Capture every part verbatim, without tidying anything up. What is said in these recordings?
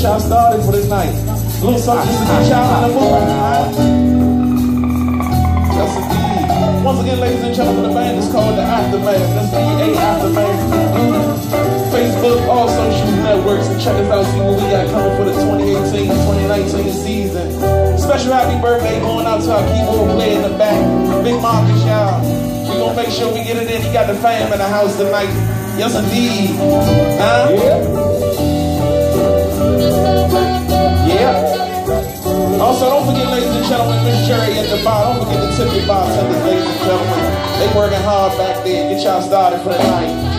y'all started for the night. A little something just to get y'all in the mood. That's indeed. Once again, ladies and gentlemen, the band is called The Aftermath. That's B A Aftermath. Facebook, all social networks, and check us out, see what we got coming for the twenty eighteen twenty nineteen season. Special happy birthday going out to our keyboard player in the back, Big Marcus, y'all. We gonna make sure we get it in. He got the fam in the house tonight. Yes, indeed. Huh? Yeah. Yeah. Also, don't forget, ladies and gentlemen, Miss Jerry at the bar. Don't forget the tip your bartenders, ladies and gentlemen. They working hard back there. Get y'all started for the night.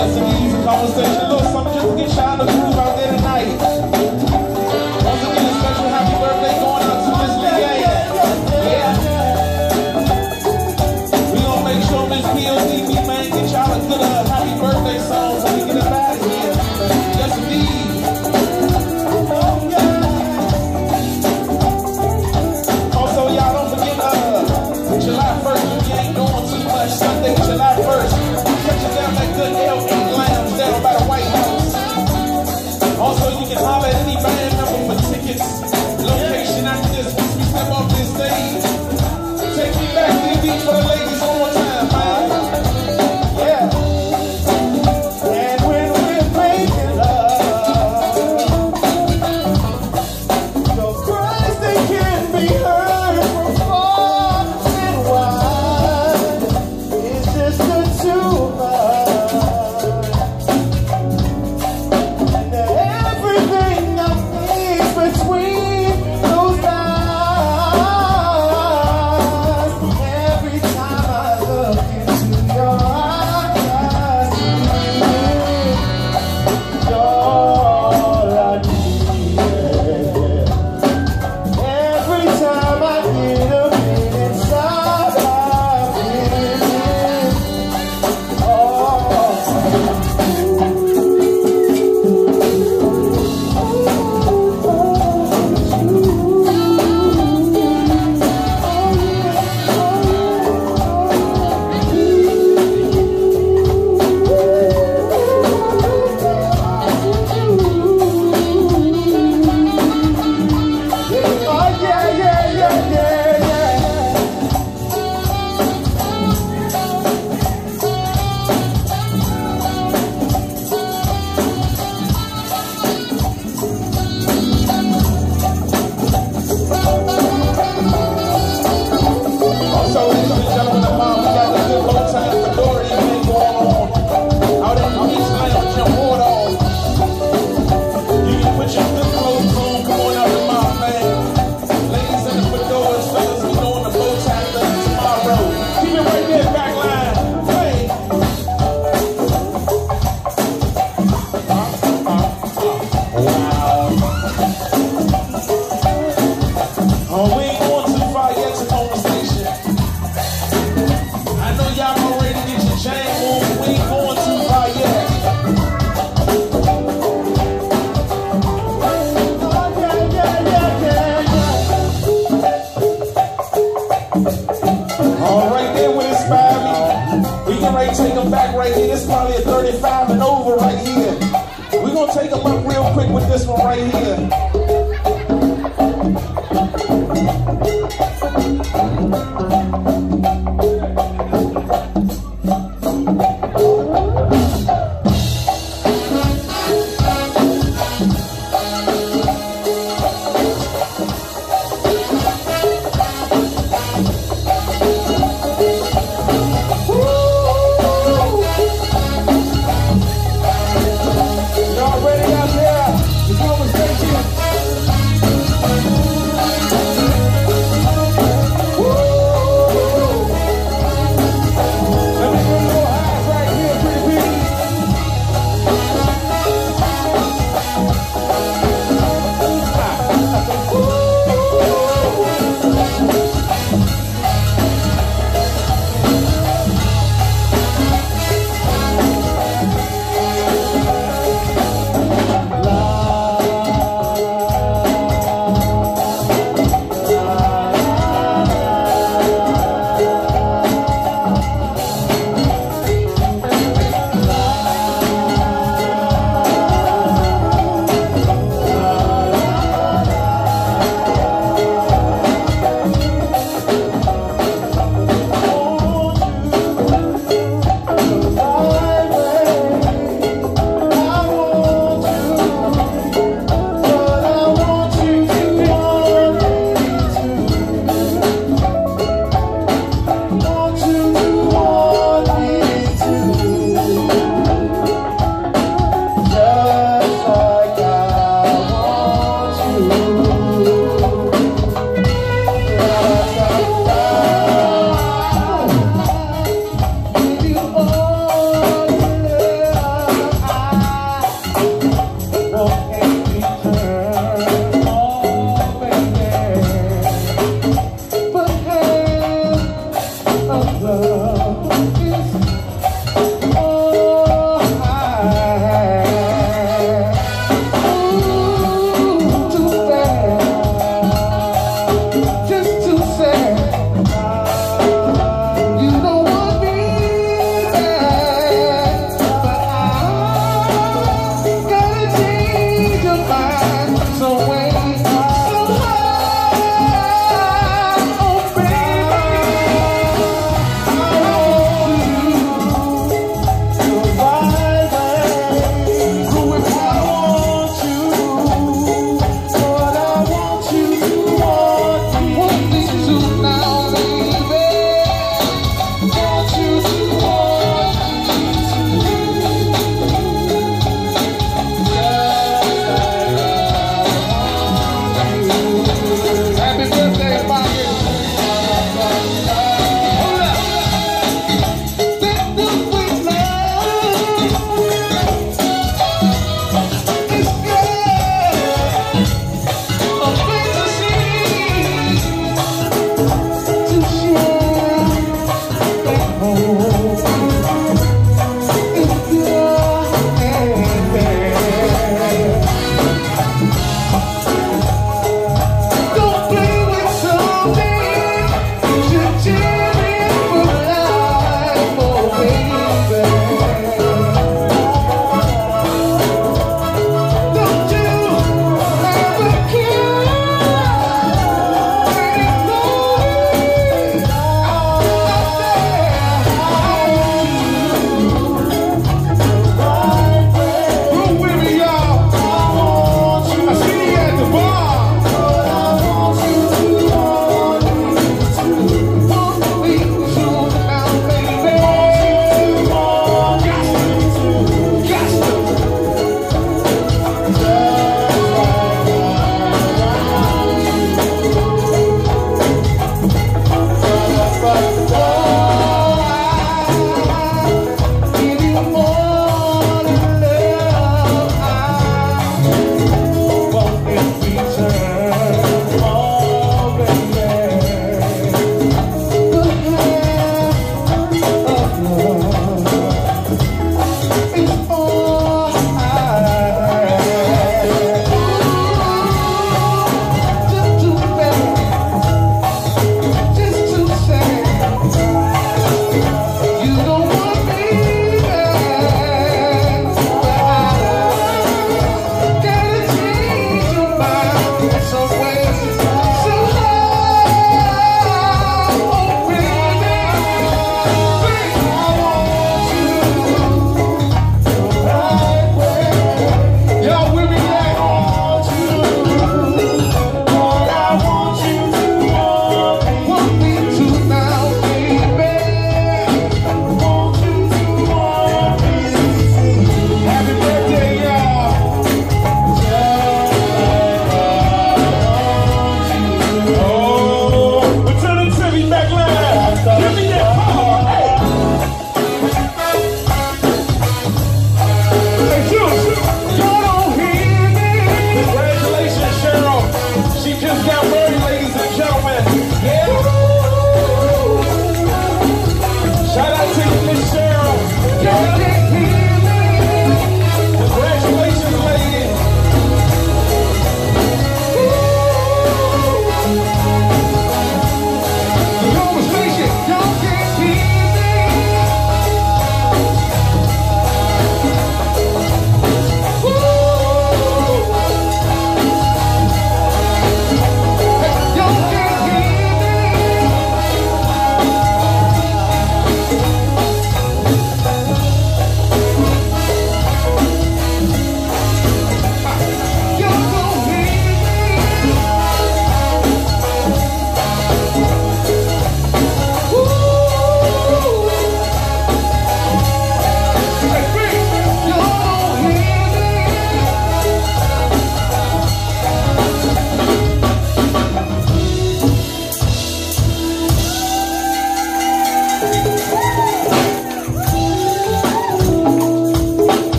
Yes, it is a conversation. A little something just to get y'all in the groove out there tonight. Once again, a special happy birthday going out to Miss Leanne. Yeah. We gonna make sure Miss P O D B, man, get y'all a good uh, happy birthday song so we get it out of here. Yes, indeed. Also, y'all don't forget uh, July first, we ain't doing too much. Sunday, July first. Catch it down that good L eight Lounge down by the White House. Also, you can holler at any band member for tickets. Location after this, once we step off this stage. Take me back to the beat for the ladies one more time, man. Yeah. And when we're making love, your cries, they can be heard from far and wide. It's just the two of us. And everything I need between those eyes. Every time I look into your eyes, you're all I need. Every time I get a bit inside, I feel it. Oh, oh yeah, yeah, yeah, yeah, yeah. Also, ladies and gentlemen, the mom, we got the good low time fedora event going on out in the East Lounge, your board off. You can put your good clothes on, come on out the mom, man. Ladies in the fedoras, fellas, we doing the bow tie thing tomorrow. Keep it right there, back line. Hey. Oh, we ain't going too far yet to conversation. I know y'all already get your jam on, but we ain't going too far yet. Oh, yeah, yeah, yeah, yeah, yeah. All right, there with Inspire. We can right take them back right here. This is probably a thirty-five and over right here. We're going to take them up real quick with this one right here. Y'all ready out there? The conversation.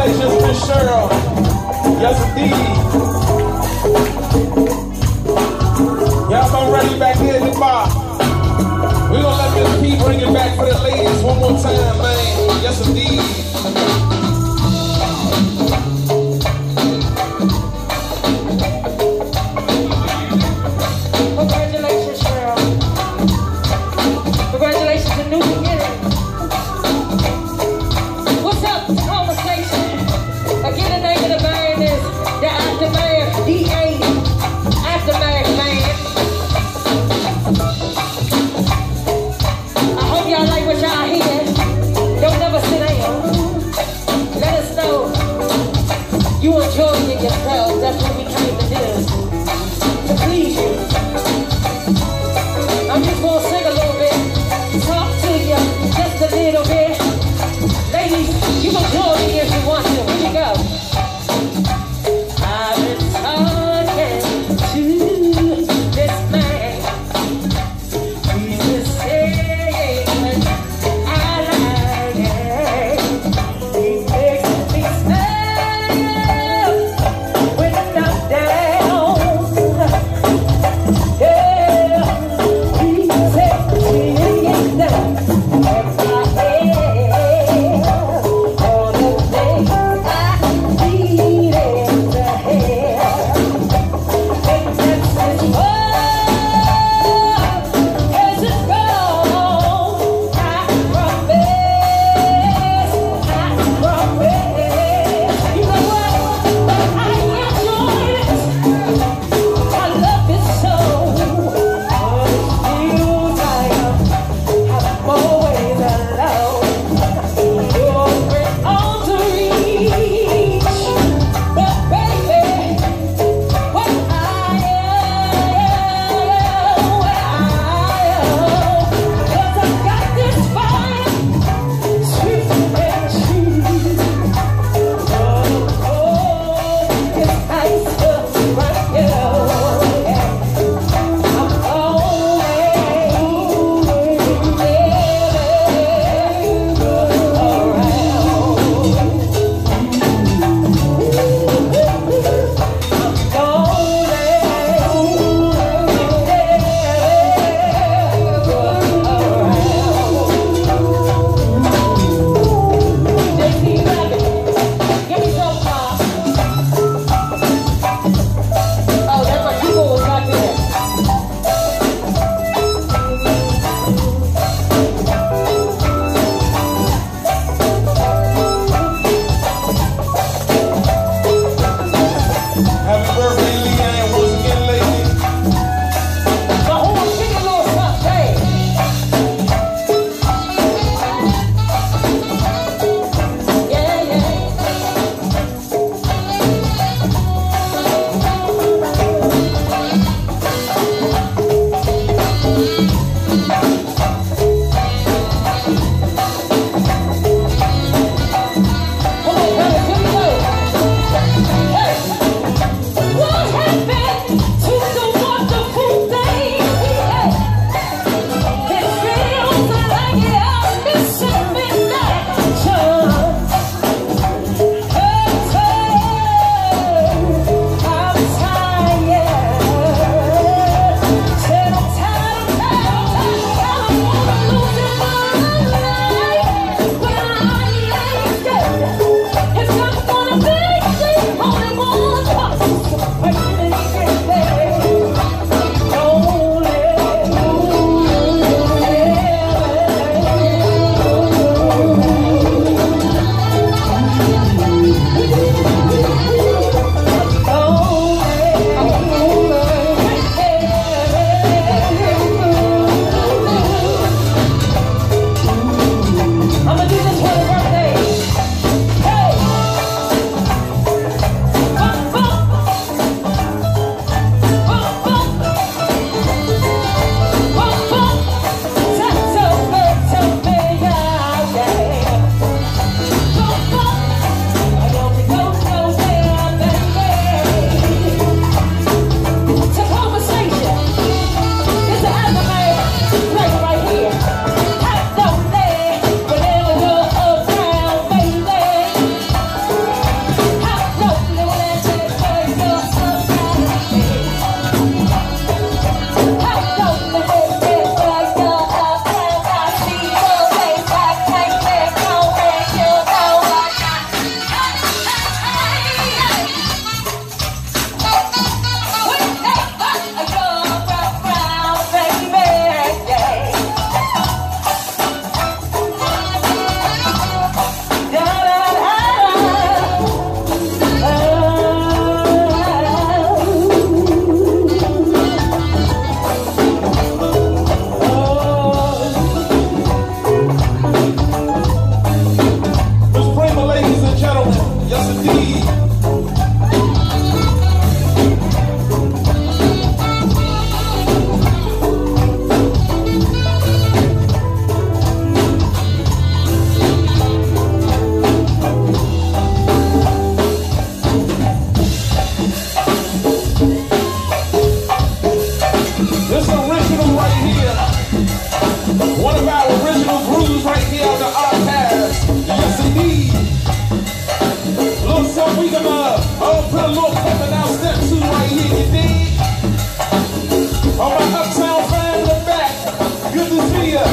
Congratulations, Miss Cheryl. Yes, indeed. Y'all come ready back here at the bar. We're gonna let Miss P bring it back for the ladies one more time, man. Yes, indeed. Congratulations, Cheryl. Congratulations to New Beginning. What's up, conversation? Again, the name of the band is the Aftermath, D A Aftermath Band. I hope y'all like what y'all hear. Don't never sit down.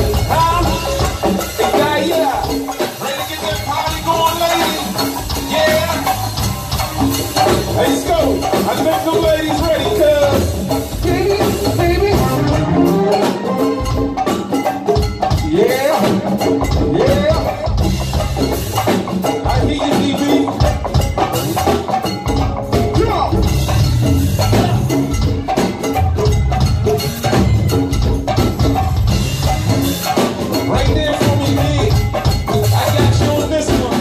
Let's go. I think the ladies ready, cuz. Baby, baby. Yeah. Yeah. I hear you, D B. Right there for me, D. I got you on this one.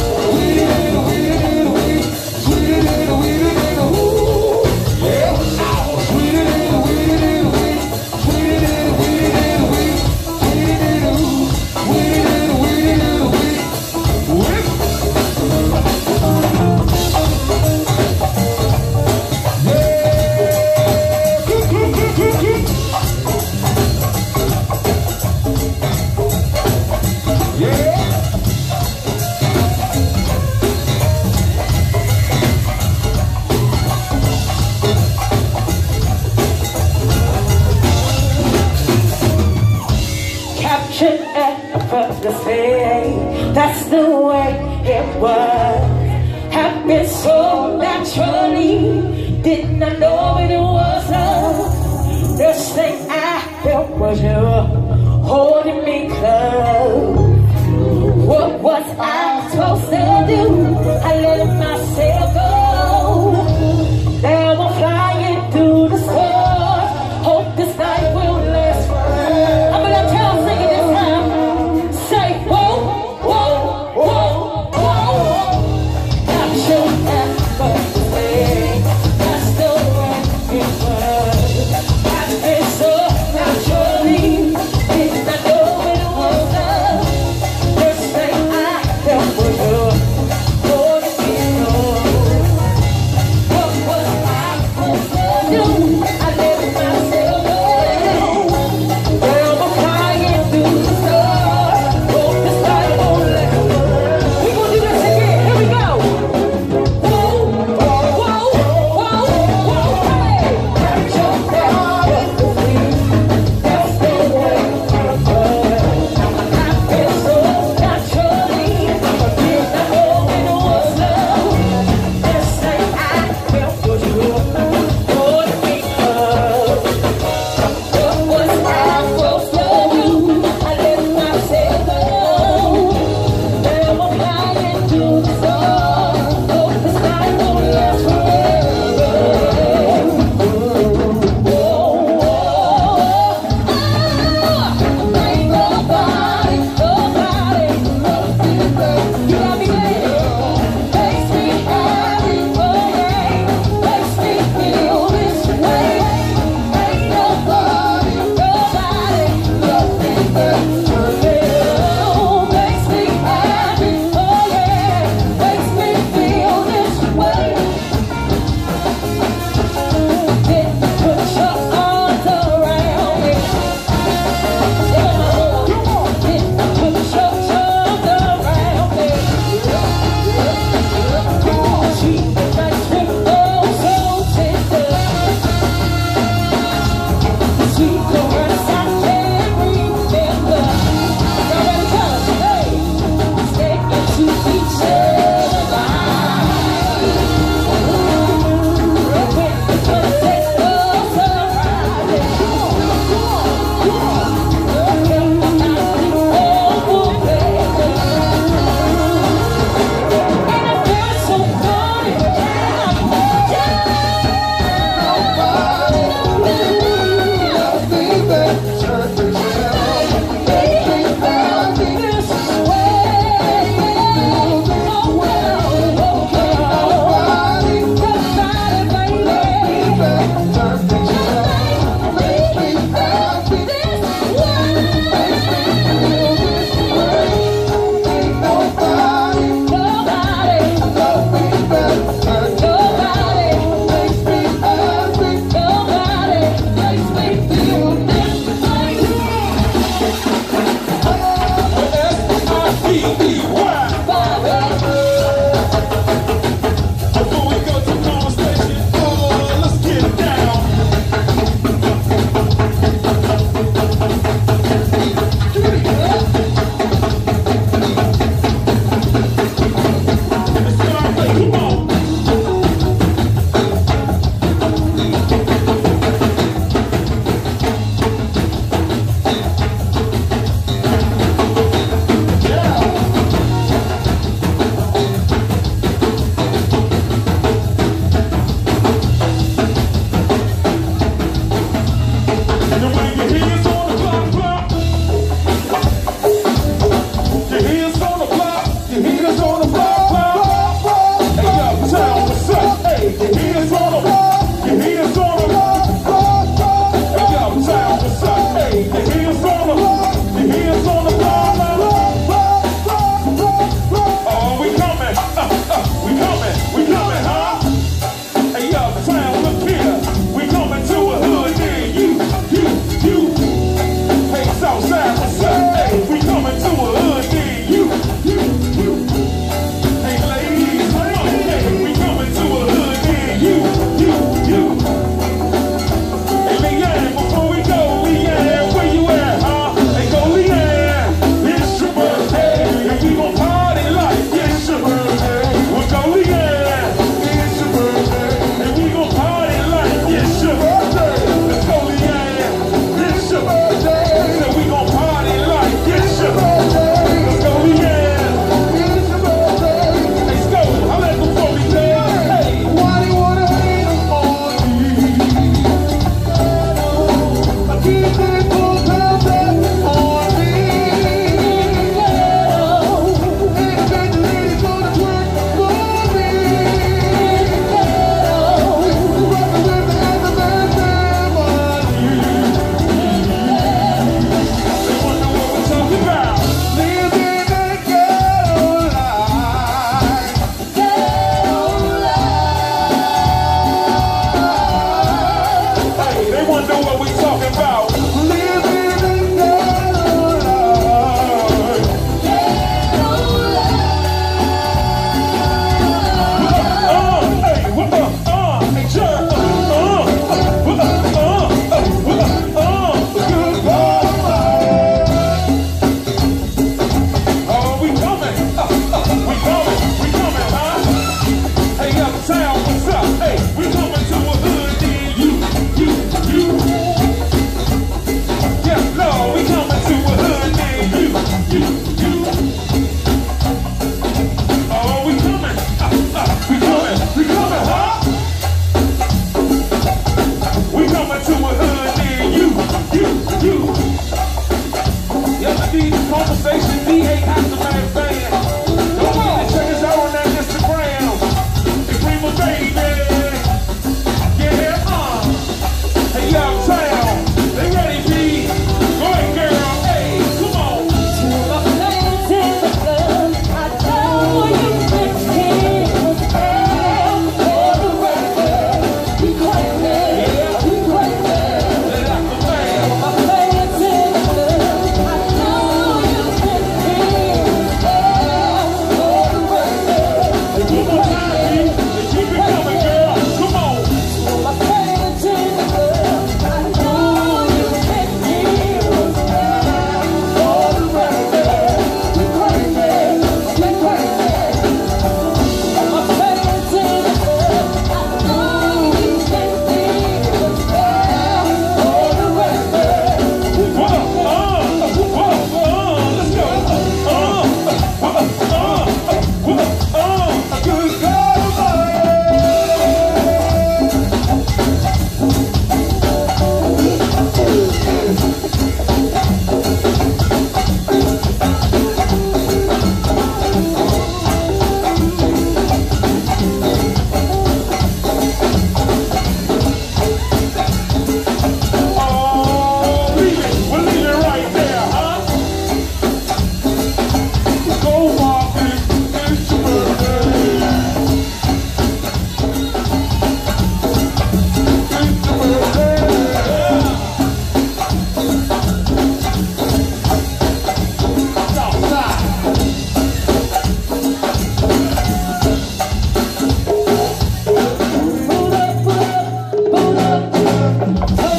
Yeah. to say that's the way it was. Happened so naturally, didn't I know it was love? First thing I felt was you holding me close. What was I supposed to do? I let myself go. Now I'm flying through the stars. Hope this night will last forever. I'm gonna tell sing it this time. Say whoa, whoa, whoa, whoa. Not sure that's what to say. That's the way it was. I've been so naturally. Didn't I know it was love? First thing I felt was you holding me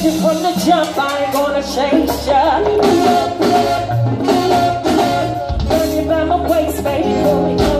you from the jump, I ain't gonna change ya. Burn you by my waist, baby, here we go.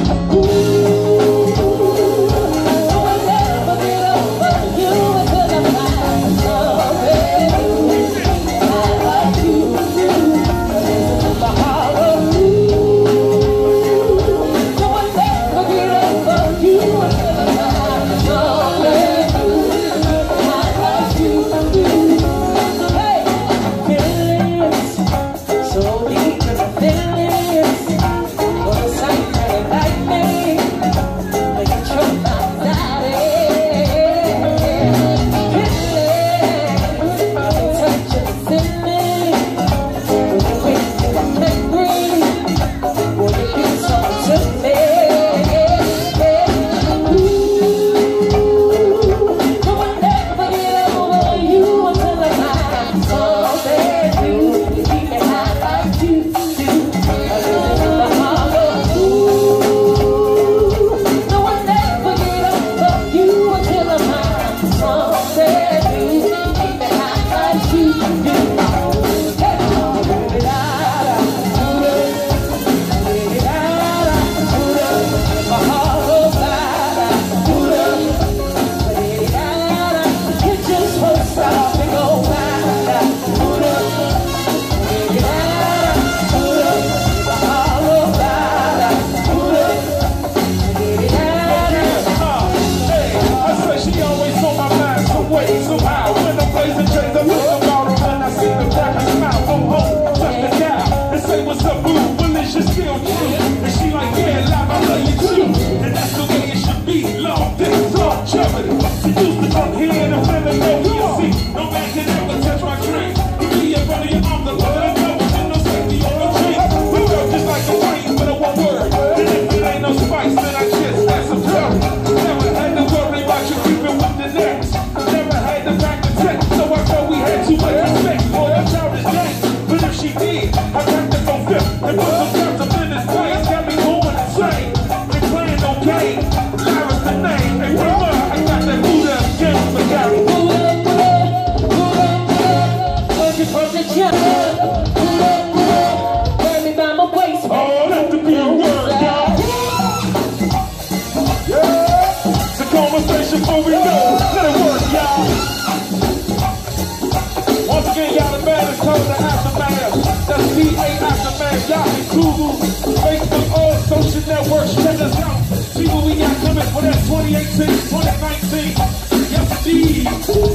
Facebook, all social networks, check us out. See what we got coming for that twenty eighteen, twenty nineteen. Yes, indeed.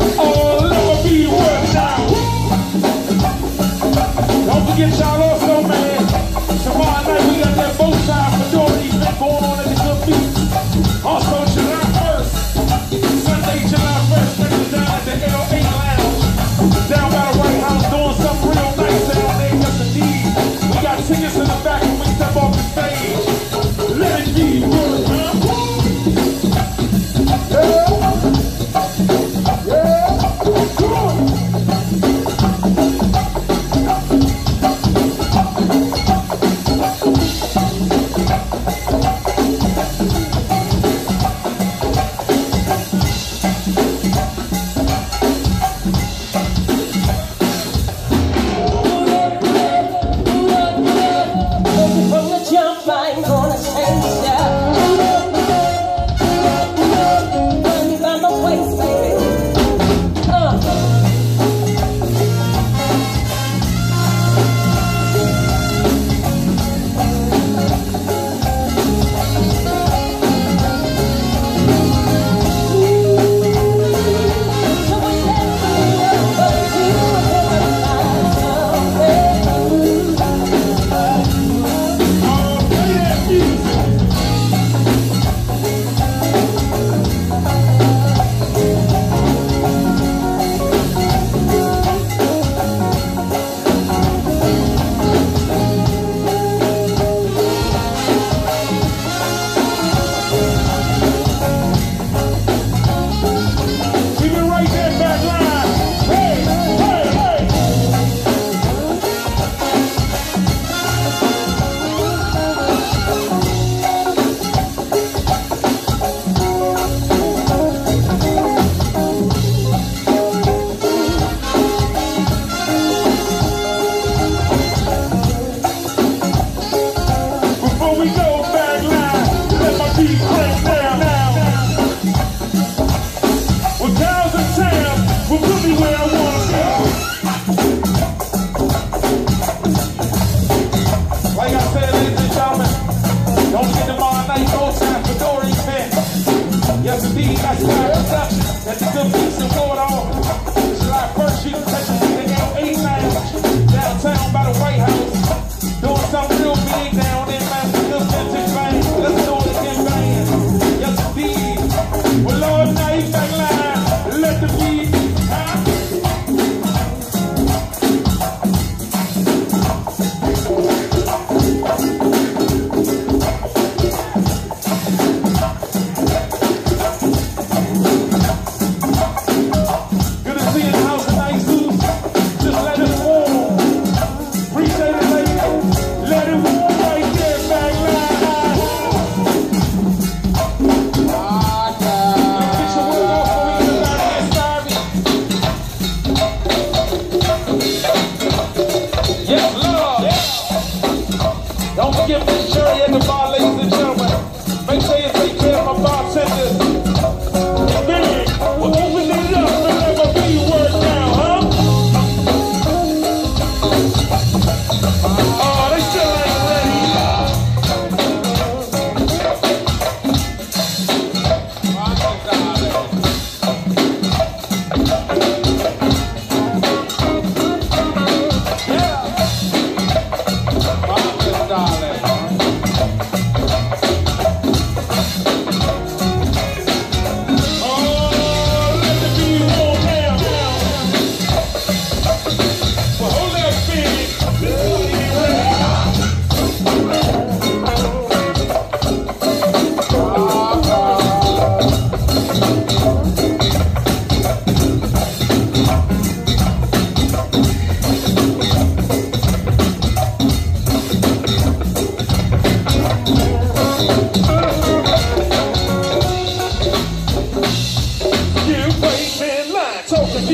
Oh, let me be one now. Don't forget y'all also, man. Tomorrow night we got that bow tie for Dory event going on at the Good Beat. Also, July first, Sunday, July first, check us down at the L A Lounge. Down by the White House, doing something real nice down there. Yes, indeed. We got tickets in the back when we step off the stage. Let it be one time. Yeah. Yeah.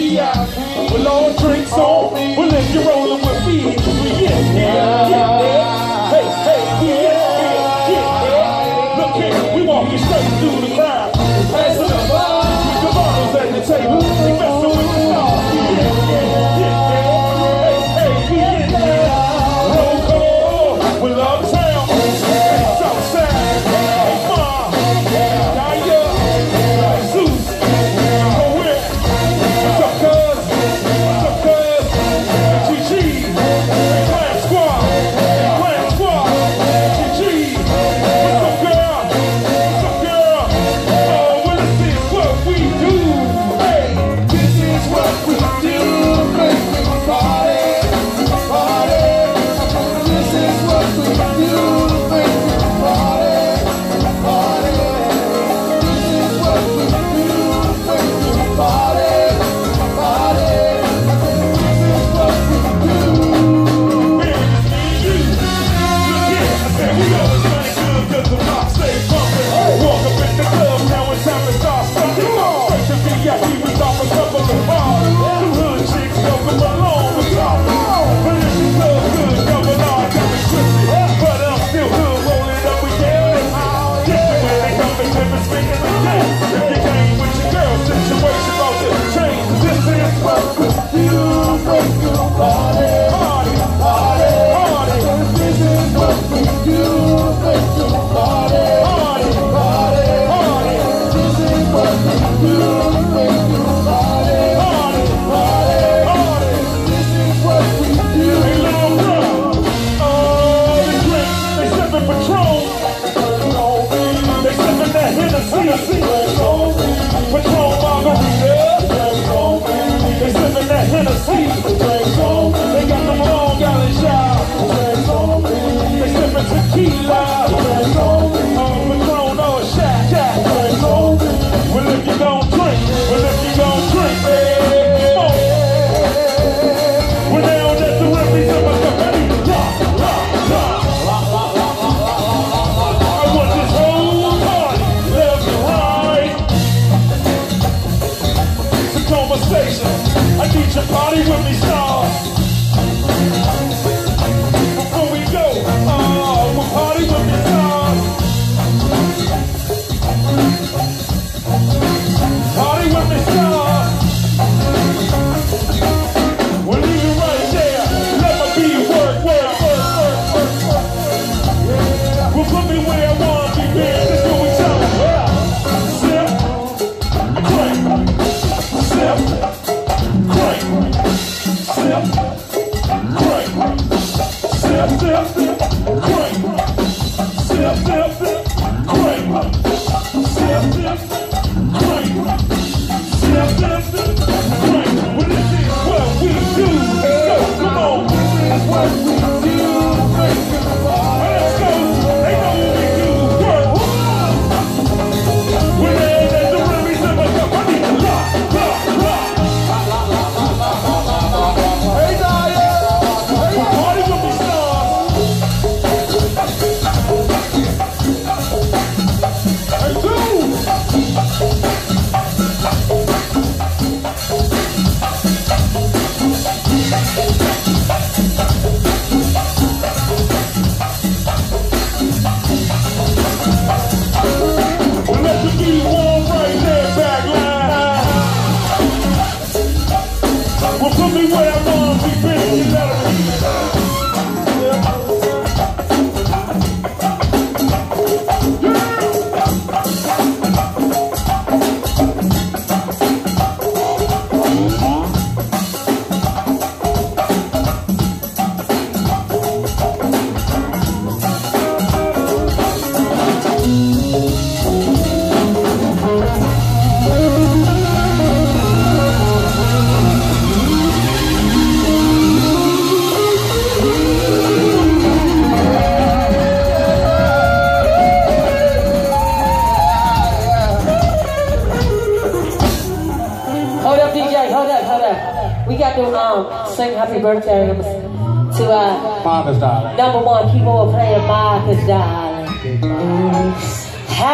V I P. With all drinks on me. Well, if you're rolling with me, we get there, get there. Hey, hey, we get there, get there. Look here, we walking straight through the crowd. Passing the bar, with the bottles at the table. We messing with the stars. We get there, get there. Hey, hey, we get there. Roll call with Uptown. Southside. Hey, Ma. Daya. Zeus. Go with. What's up, cuz? What's up, cuz? G G. Clan Squad. Clan Squad. G G. What's up, girl? What's up, girl? Oh, well, this is what we do. Hey, this is what we do. Make me party, party. This is what we do. Make me party, party. This is what we do. Make me party, party. This is what we do. Man, it's me and you. Look here, I said we always running good 'cause the rock stay bumping. Walk up in the club, now it's time to start something. Fresh and V I P, we off a couple of bars. Them hood chicks don't come along with y'all. But if you love good, double R, got me twisted. But I'm still hood, rolling up with them. This is when they come and tip and speaking the game. If you came with your girl, situation about to change. This is what we do, make you party, party, party, party. This is what we do, make you party, party, party, party. This is what we do, make you party, party, party, party. This is what we do. Hey, little bro, oh, they drink, they sipping Patron. They sipping that Hennessy, Patron margarita. They sipping that Hennessy. They got them Long Island shots. They sipping tequila. Oh, Patron, oh, shot, shot. Well, if you gon' drink, well, if you gon' drink, come on. Well, now that's the remedy to my cup. I need to rock, rock, rock. I want this whole party left and right. It's a conversation. I need your party with me, stars. Before we go, oh, we'll party with me, stars. Party with me, stars. We'll leave it right there. Let me be work, work, work, work, work, work. Well, put me where I wanna be, man. Let's do it, y'all. Sip, crank, sip, crank, sip, crank, sip, sip, sip, crank, sip, sip, sip, crank, sip, sip, crank, sip, sip, sip, crank. Well, this is what we do. So, come on. This is what we do. Make it party. Let's go. They know what we do. Work. When there's at the remedies in my cup, I need to rock, rock, rock. Hey, Daya. Hey, party with me, stars. Hey, dude. Well, let the beat warm right there, back line. Well, put me where I want to be, baby. You let her We got to um, sing happy birthday to uh, Marcus Darling. number one keyboard player, Marcus Darling.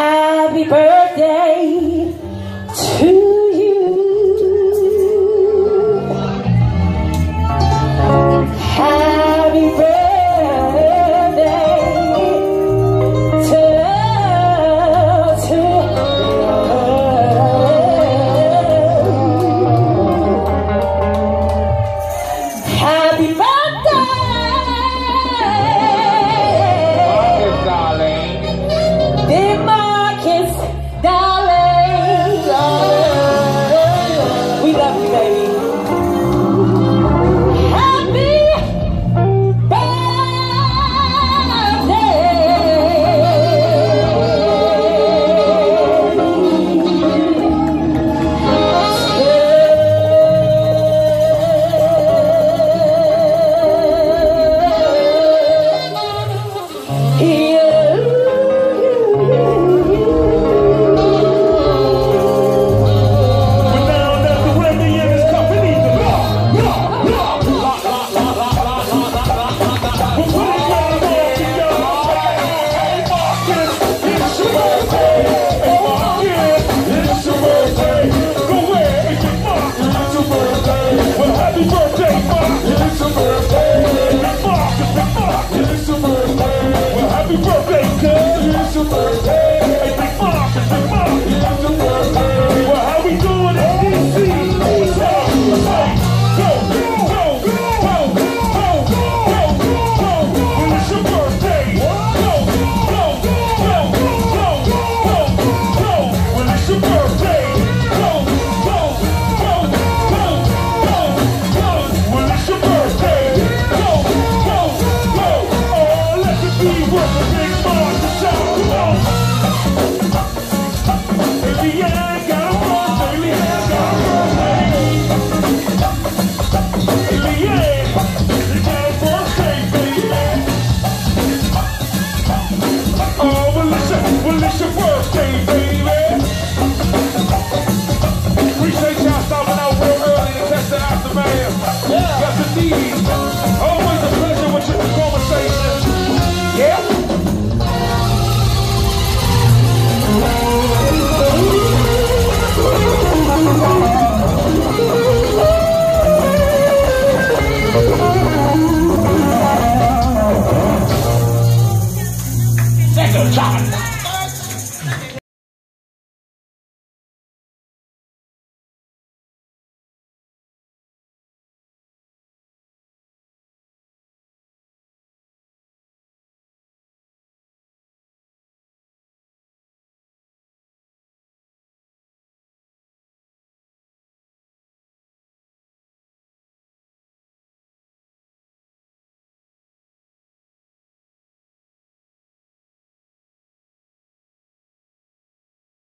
Happy birthday to you. baby. Happy Happy birthday, cuz! It's your birthday!